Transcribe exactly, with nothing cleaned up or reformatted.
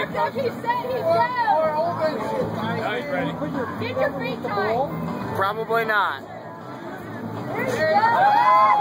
Marcus, he said he's down. Now he's ready. Get your feet tight. Probably not. There you go.